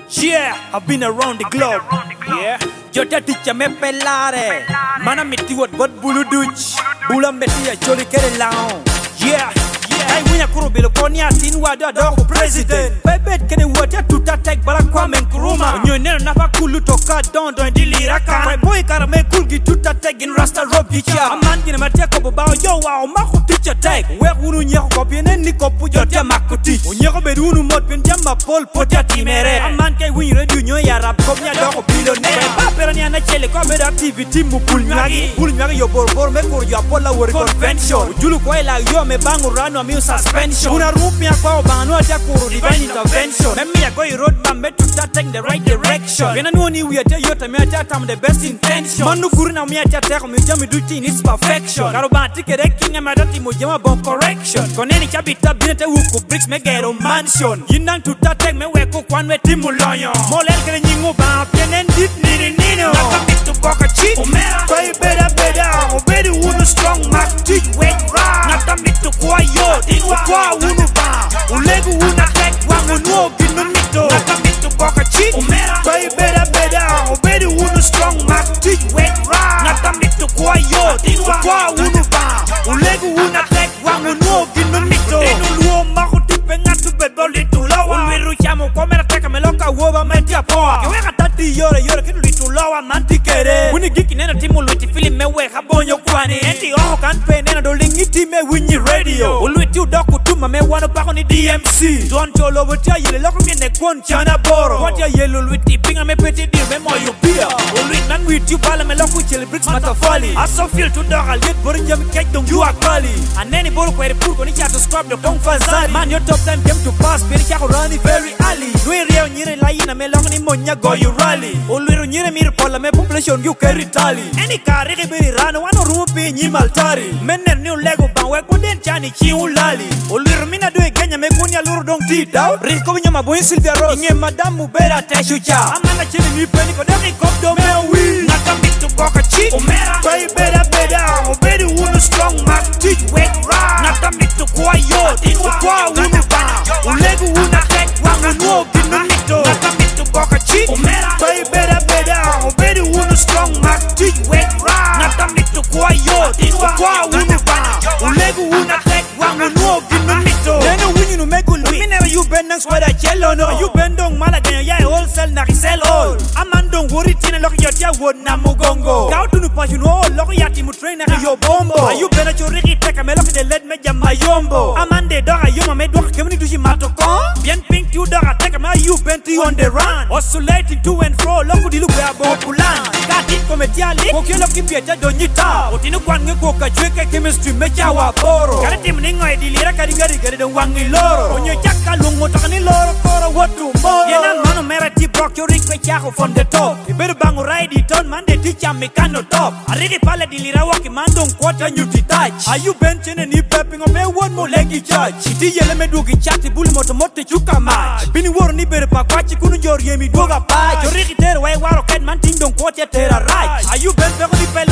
Yeah, I've been around the globe. Yeah, Jota teacher me pelare. Mana meti wat bulu duch. Bula meti ya choli kere lao. Yeah. I win a kurubilo konya tin wada dog president. Bebet kene water to take Kwame Nkrumah. Onyo nero napa kulu toka don Dealrafael. My boy karame kulgi tuta take in rasta rob teacher. A man gina matia kobo bao yo wa Mak teacher take. Wek unu nyako kopiene ni kopu jotia Mak teach. Onyako bedu unu mod pen jamba pol potia timere. A man kay win redu nyo ya rap kopnya dog billionaire. Papera ni anachele kwa bed activity mu pulnyagi. Pulnyagi yo borbor me kur yo apola wori convention. Ujulu kwa ila yo me bangu rano mi suspension. Una rupia kwa banu atia kuru divine intervention. Memi ya go road man me to take the right direction. When I know ni we are yota me atia tam the best intention. Manu kuru na me atia take me jami do thing is perfection. Karobati kere kinga madati mo jama bon correction. Koneni chabita binete wuku bricks me gero mansion. Yinang to take me weko kwanwe timu loyo. Molel kere nyingo ba pienen dit nini nino. Nakamit to boka cheat. Omera koi beda obedi unu strong Mak Tic Wek Ra. Nakamit to kwa yo tingu kwa unu ba. Ulegu una tek wangu nuo ginu mito. Nakamit to boka cheat. Omera koi beda obedi unu strong Mak Tic Wek Ra. Nakamit to kwa yo tingu kwa unu ba. Ulegu una tek wangu nuo ginu mito. Inu luo maku tipe ngatu bedoli tulawa. Ulwiru chamo kwa mera teka meloka woba metia poa. Kiweka tati yore kitu litulawa manti kere. Uni giki nena timu luiti fili mewe habonyo kwani. Enti oho kanpe nena dolingi time winyi radio. Ulwiti udoku tuma me wano pako ni DMC. Don cholo watia yele loko miene kwon chana boro. Watia yele ulwiti pinga me peti dir me moyo pia. Ulwiti nan witi ubala me loko chele bricks matafali. Aso feel to doga liet borin jami kek dong juwa kwali. Aneni boro kwere purko ni chato scrub do kong fazari. Man your top time came to pass peri chako rani very early. Nui reo nyire laina me loko ni monya go you rally. Ulwiru nyire mir pola me population you carry tally. Any kari beri rano wano rupi nyimaltari. Mener ni ulego banwe kunden chani chi ulali. Ulwiru mina doe Kenya me kunya luru dong tita. Riko vinya mabuin Sylvia Rose. Inge madamu bera teshucha. Amana chini ni peni kodemi kopdo me wii. Nakamit to boka cheat. Omera koi beda obedi unu strong Mak Tic Wek Ra. Nakamit to kwa yo tingu kwa unu ba. Ulegu una tek wangu nuo ginu mito. Nakamit to boka cheat. Omera koi beda obedi unu strong Mak Tic Wek Ra. Nakamit to kwa yo tingu kwa unu ba. Ulegu una tek wangu nuo ginu mito. Neno winyu no megu lui. Minera you bendang swada chelo no. You bendong mala ganyo ya wholesale na resell all. Amandong wori tina loko yotia wod na mugongo. Kautu nu passion all loko yati mu train na yo bombo. Ayu bena choriki teka me loko de led me jama yombo. Amande doga yoma me doga kemuni dushi matoko. Bien pink you doga teka me you benti on the run. Oscillating to and fro loko di lupe abo pulan. Katin kometiali kokyo loki pieta donyita. Otinu kwange koka chweke chemistry me chawa boro. Karati mningo edilira karingari gari don wangi loro. Onyo chaka lungo takani loro koro watu moro. Yena mano mera ti brok yo rik pechaho from the top. Iberu bangu ride it on mande teacher mekano top. Arigi pala dilira waki mandong kwata nyuti touch. Ayu benchene ni pepping of me one more leggy judge. Iti yele me dugi chati buli moto mote chuka match. Bini woro ni bere pa kwachi kunu jor yemi doga patch. Yo rigi tere way waro ken man ting dong kwata tera right. Ayu ben peko ni pele